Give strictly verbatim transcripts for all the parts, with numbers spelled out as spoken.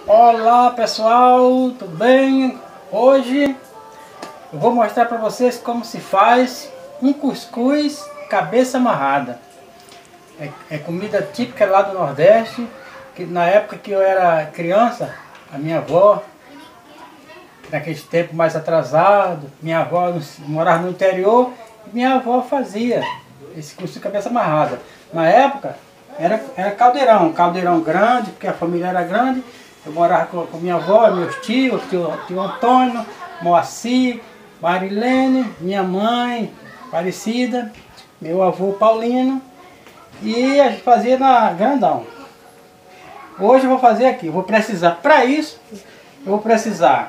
Olá pessoal, tudo bem? Hoje eu vou mostrar para vocês como se faz um cuscuz cabeça amarrada. É, é comida típica lá do Nordeste, que na época que eu era criança, a minha avó, naquele tempo mais atrasado, minha avó morava no interior e minha avó fazia esse cuscuz cabeça amarrada. Na época era, era caldeirão, caldeirão grande, porque a família era grande. Eu morava com, com minha avó, meus tios, tio, tio Antônio, Moacir, Marilene, minha mãe, Aparecida, meu avô Paulino, e a gente fazia na grandão. Hoje eu vou fazer aqui, vou precisar, para isso, eu vou precisar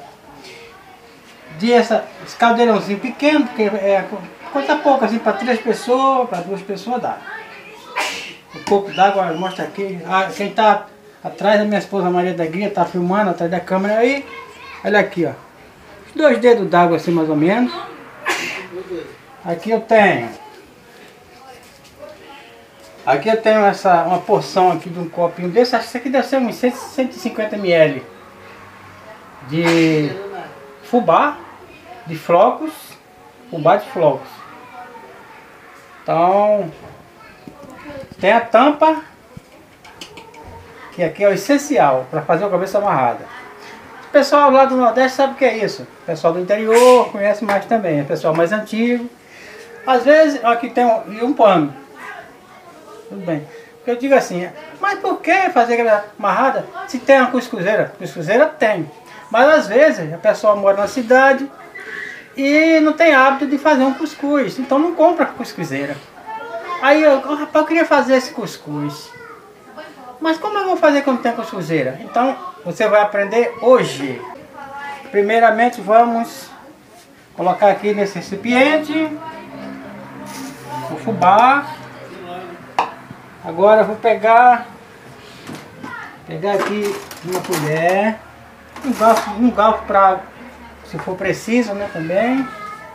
de essa, esse caldeirãozinho pequeno, porque é coisa pouca, assim, para três pessoas, para duas pessoas dá. Um pouco d'água, mostra aqui, ah, quem está atrás da minha esposa Maria da Guia, está filmando atrás da câmera aí. Olha aqui, ó. Dois dedos d'água assim mais ou menos. Aqui eu tenho. Aqui eu tenho essa, uma porção aqui de um copinho desse. Acho que isso aqui deve ser uns cento e cinquenta mililitros de fubá, de flocos. Fubá de flocos. Então, tem a tampa, que aqui é o essencial para fazer a cabeça amarrada. O pessoal lá do Nordeste sabe o que é isso. O pessoal do interior conhece mais também. O pessoal mais antigo. Às vezes aqui tem um, um pano. Tudo bem. Porque eu digo assim, mas por que fazer a cabeça amarrada se tem uma cuscuzeira? Cuscuzeira tem. Mas às vezes a pessoa mora na cidade e não tem hábito de fazer um cuscuz. Então não compra cuscuzeira. Aí eu, oh, rapaz, eu queria fazer esse cuscuz. Mas como eu vou fazer quando tem cuscuzeira? Então você vai aprender hoje. Primeiramente vamos colocar aqui nesse recipiente o fubá. Agora eu vou pegar pegar aqui uma colher, um garfo, um garfo para, se for preciso, né, também.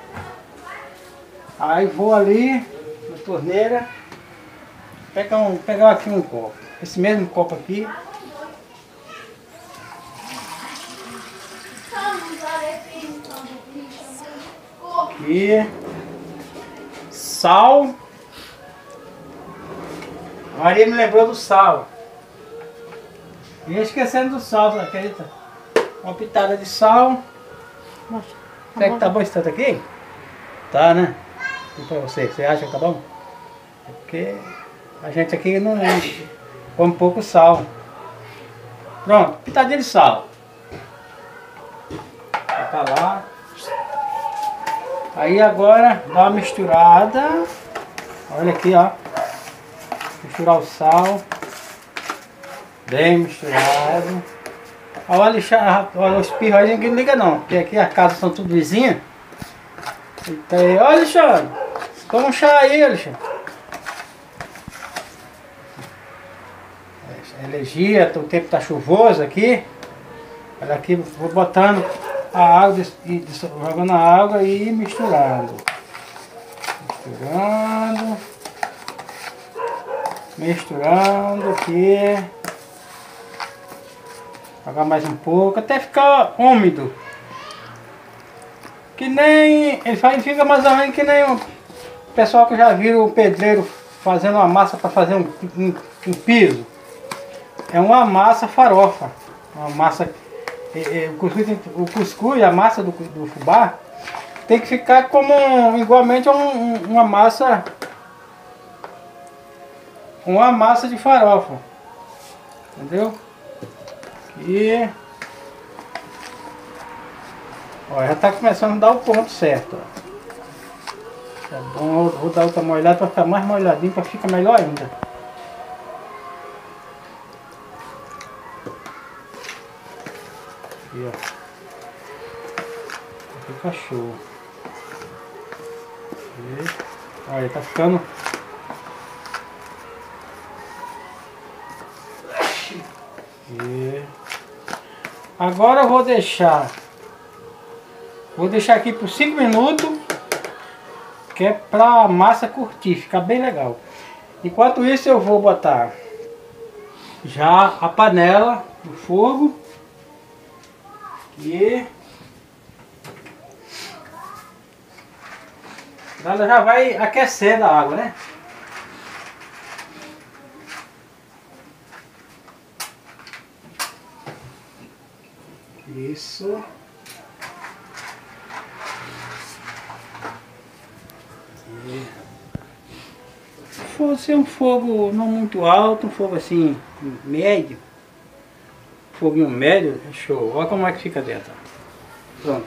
Aí vou ali na torneira pegar um pegar aqui um copo. Esse mesmo copo aqui. Aqui. Sal. A Maria me lembrou do sal. Ia esquecendo do sal, você acredita? Uma pitada de sal. Será que tá bom esse tanto aqui? Tá, né? E pra você, você acha que tá bom? É porque a gente aqui não é. Põe um pouco sal. Pronto, pitadinha de sal. Tá lá. Aí agora dá uma misturada. Olha aqui, ó. Misturar o sal. Bem misturado. Olha, olha os pirros aí, ninguém liga não. Porque aqui as casas são tudo vizinhas. Então, olha, Alexandre. Toma um chá aí, Alexandre. Energia, o tempo está chuvoso aqui. Olha aqui, vou botando a água, e jogando a água e misturando. Misturando. Misturando aqui. Jogar mais um pouco, até ficar úmido. Que nem, ele faz, fica mais ou menos que nem o pessoal que já viu o pedreiro fazendo uma massa para fazer um, um, um piso. É uma massa farofa, uma massa, é, é, o, cuscuz, o cuscuz, a massa do, do fubá, tem que ficar como igualmente um, uma massa, uma massa de farofa, entendeu? E ó, já está começando a dar o ponto certo. Ó. Tá bom, vou dar outra molhada para ficar mais molhadinho, para ficar melhor ainda. Aqui, ó. Fica show. E, olha, tá ficando. E, agora eu vou deixar. Vou deixar aqui por cinco minutos. Que é pra massa curtir, ficar bem legal. Enquanto isso eu vou botar já a panela no fogo e ela já vai aquecendo a água, né? Isso. Aqui. Se fosse um fogo não muito alto, um fogo assim médio, foguinho médio, show. Olha como é que fica dentro. Pronto.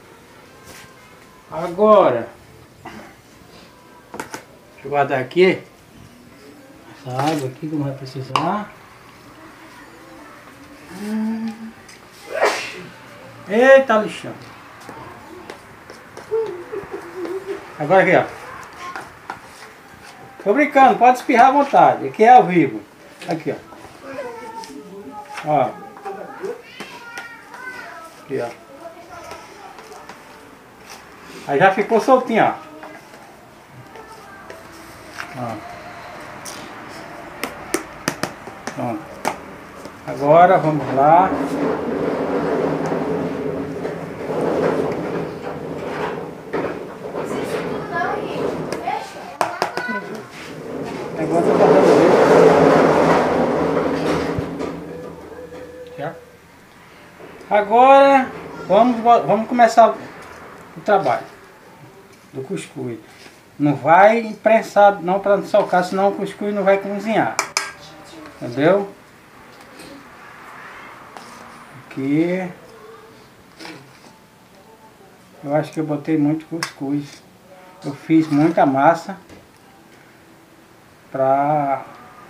Agora, deixa eu guardar aqui essa água aqui que não vai precisar. Hum. Eita, lixão. Agora aqui, ó. Tô brincando, pode espirrar à vontade. Aqui é ao vivo. Aqui, ó. Ó. Aqui, ó. Aí já ficou soltinho, ó. Ó. Pronto. Agora vamos lá. Agora tô fazendo já. Agora vamos, vamos começar o trabalho do cuscuz. Não vai imprensar não para não socar, senão o cuscuz não vai cozinhar. Entendeu? Aqui. Eu acho que eu botei muito cuscuz. Eu fiz muita massa para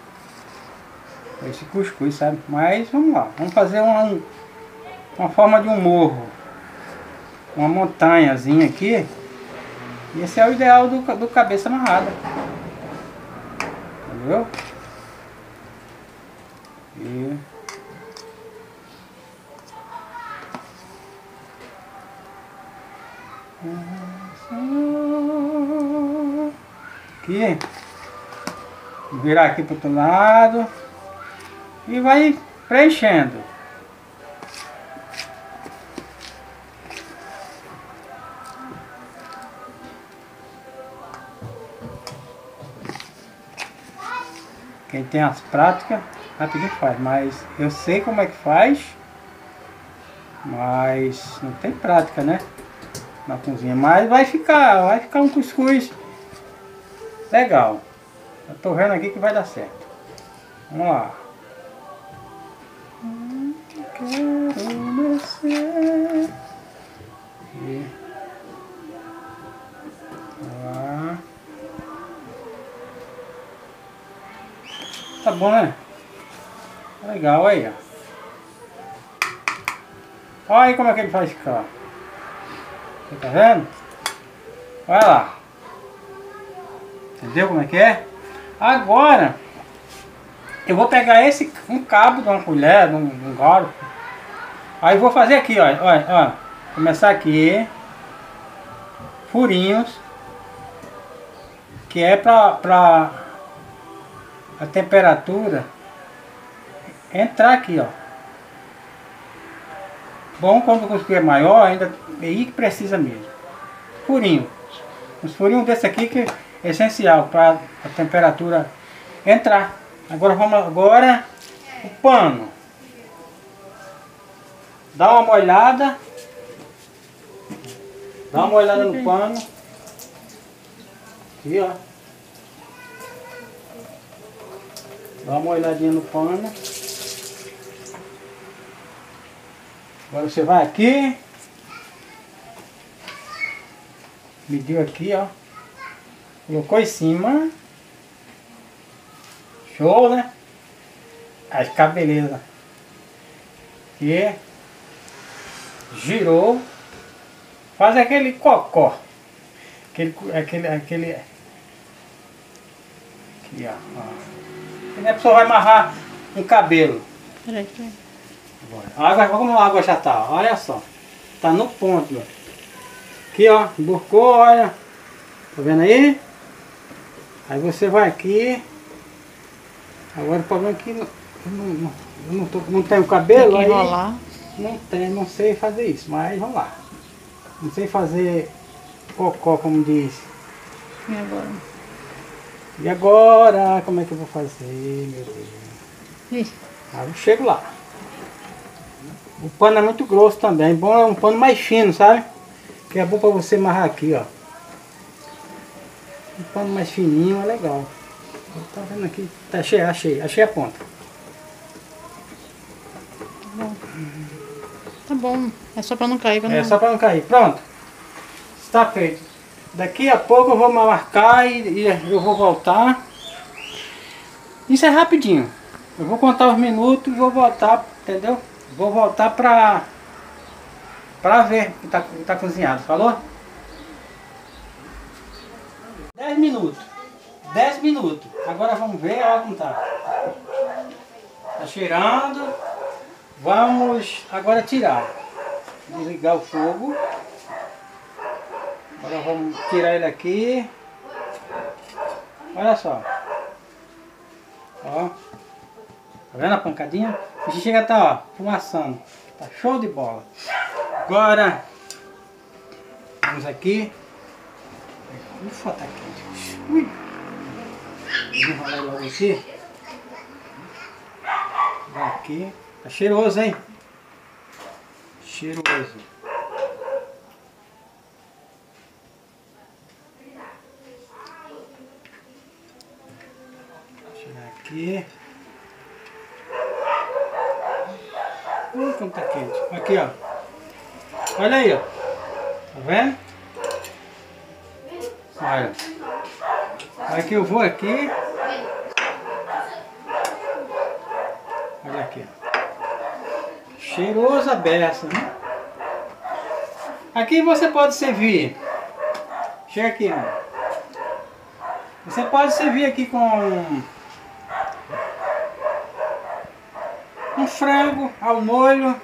esse cuscuz, sabe? Mas vamos lá, vamos fazer uma, uma forma de um morro, uma montanhazinha aqui. E esse é o ideal do, do cabeça amarrada, entendeu? E aqui, virar aqui para o outro lado e vai preenchendo. Quem tem as práticas, rapidinho faz, mas eu sei como é que faz, mas não tem prática, né? Na cozinha, mas vai ficar, vai ficar um cuscuz legal. Eu tô vendo aqui que vai dar certo. Vamos lá. Quero descer. E lá. Tá bom, né? Legal aí, ó. Olha aí como é que ele faz ficar. Você tá vendo? Olha lá. Entendeu como é que é? Agora eu vou pegar esse um cabo de uma colher, de um, de um garfo. Aí vou fazer aqui, ó, olha, ó. Começar aqui. Furinhos. Que é pra, pra a temperatura entrar aqui, ó. Bom, quando o cuscuz é maior, ainda é aí que precisa mesmo. Furinho. Uns furinhos desse aqui que é essencial para a temperatura entrar. Agora vamos agora o pano. Dá uma molhada. Dá uma olhada no pano. Aqui, ó. Dá uma olhadinha no pano. Agora você vai aqui. Mediu aqui, ó. Colocou em cima. Show, né? Aí fica beleza. E girou. Faz aquele cocó. Aquele, aquele, aquele. Aqui, ó. ó. E a pessoa vai amarrar um cabelo. Peraí, peraí. A água, como a água já tá, olha só. Tá no ponto, ó. Aqui, ó. Emburcou, olha. Tá vendo aí? Aí você vai aqui. Agora o problema é que Eu não, não, eu não, tô, não tenho cabelo, Tem que aí enrolar. não, tenho, não sei fazer isso, mas vamos lá. Não sei fazer cocó, como diz. E agora? E agora, como é que eu vou fazer, meu Deus? Ih, Aí eu chego lá. O pano é muito grosso também, bom é um pano mais fino, sabe? Que é bom pra você amarrar aqui, ó. Um pano mais fininho é legal. Tá vendo aqui? Tá cheio, achei, achei a ponta. tá bom. Tá bom. É só pra não cair. Pra É não... só pra não cair. Pronto. Está feito. Daqui a pouco eu vou marcar e, e eu vou voltar. Isso é rapidinho. Eu vou contar os minutos e vou voltar, entendeu? Vou voltar pra, pra ver que tá, que tá cozinhado. Falou? dez minutos. dez minutos. Agora vamos ver, olha como tá. Tá cheirando. Vamos agora tirar. Desligar o fogo. Agora vamos tirar ele aqui. Olha só. Ó. Tá vendo a pancadinha? A gente chega a tá, ó, fumaçando. Tá show de bola. Agora vamos aqui. Ufa, tá quente. Ui. Vou enrolar logo aqui. Vai aqui. Tá cheiroso, hein? Cheiroso. Vou chegar aqui. Ui, como tá quente. Aqui, ó. Olha aí, ó. Tá vendo? Olha. Aí que eu vou aqui. Olha aqui, ó. Cheirosa beça, né? Aqui você pode servir. Chega aqui, mano. Você pode servir aqui com um frango ao molho,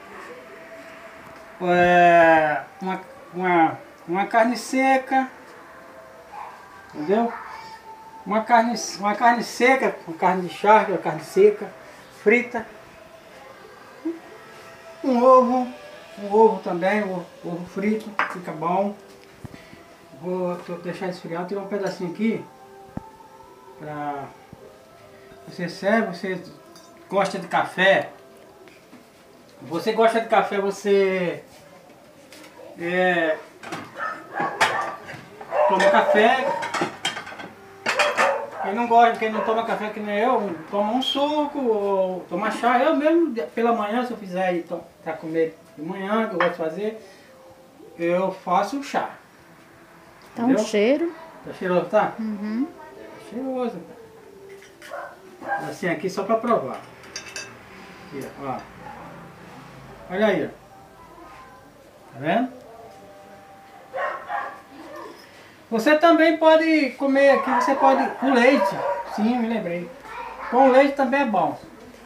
é, uma, uma, uma carne seca, entendeu? Uma carne, uma carne seca, uma carne de charque, uma carne seca, frita. Um ovo, um ovo também, um ovo frito, fica bom. Vou deixar esfriar, tirar um pedacinho aqui. Pra... Você serve, você gosta de café. Você gosta de café, você é, toma café. Quem não gosta, quem não toma café que nem eu, toma um suco ou toma chá. Eu mesmo, pela manhã, se eu fizer aí para comer de manhã, que eu gosto de fazer, eu faço chá. Tá um cheiro. Tá cheiroso, tá? Uhum. Tá cheiroso. Assim aqui só para provar. Aqui, ó. Olha aí, ó. Tá vendo? Você também pode comer aqui, você pode com leite. Sim, me lembrei. Com leite também é bom.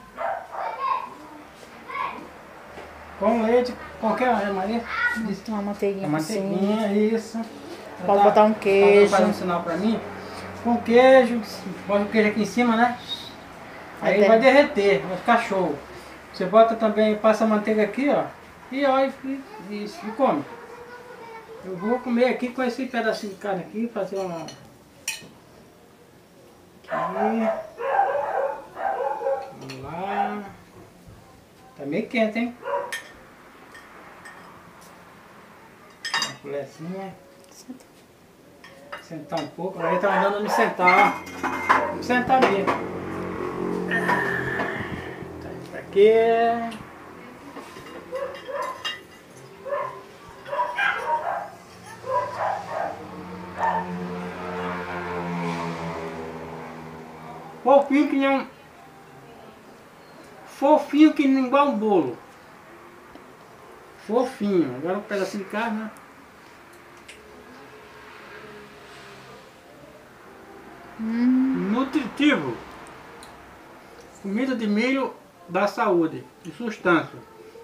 Com leite, qualquer Maria. Uma manteiguinha Uma por cima. manteiguinha, isso. Pode tá, botar um queijo. Tá fazendo um sinal pra mim. Com queijo, bota o queijo aqui em cima, né? Aí Até. vai derreter, vai ficar show. Você bota também, passa a manteiga aqui, ó. E ó, e, e, e come. Eu vou comer aqui com esse pedacinho de carne aqui, fazer uma... Aqui. Vamos lá. Tá meio quente, hein? Uma colherzinha. Sentar um pouco. Aí tá mandando me sentar. Vou sentar mesmo. Tá isso aqui. Fofinho que nem um... Fofinho que nem igual um bolo. Fofinho. Agora um pedacinho de carne, né? Hum. Nutritivo. Comida de milho dá saúde e sustância.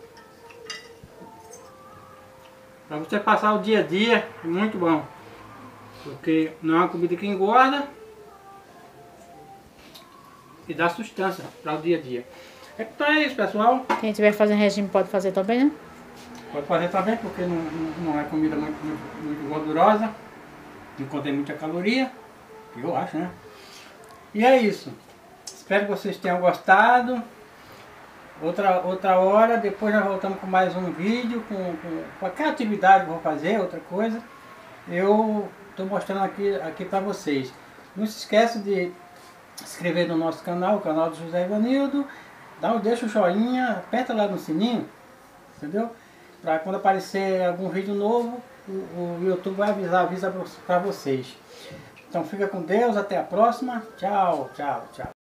Para você passar o dia a dia, é muito bom. Porque não é uma comida que engorda. e dá sustância para o dia a dia. Então é isso, pessoal. Quem estiver fazendo regime pode fazer também, né? Pode fazer também, porque não, não, não é comida muito, muito, muito gordurosa, não contém muita caloria, eu acho, né? E é isso. Espero que vocês tenham gostado. Outra, outra hora, depois nós voltamos com mais um vídeo, com, com qualquer atividade que eu vou fazer, outra coisa. Eu estou mostrando aqui, aqui para vocês. Não se esqueça de se inscrever no nosso canal, o canal do José Ivanildo. Dá, deixa o joinha, aperta lá no sininho, entendeu? Para quando aparecer algum vídeo novo, o, o YouTube vai avisar, avisa para vocês. Então fica com Deus, até a próxima. Tchau, tchau, tchau.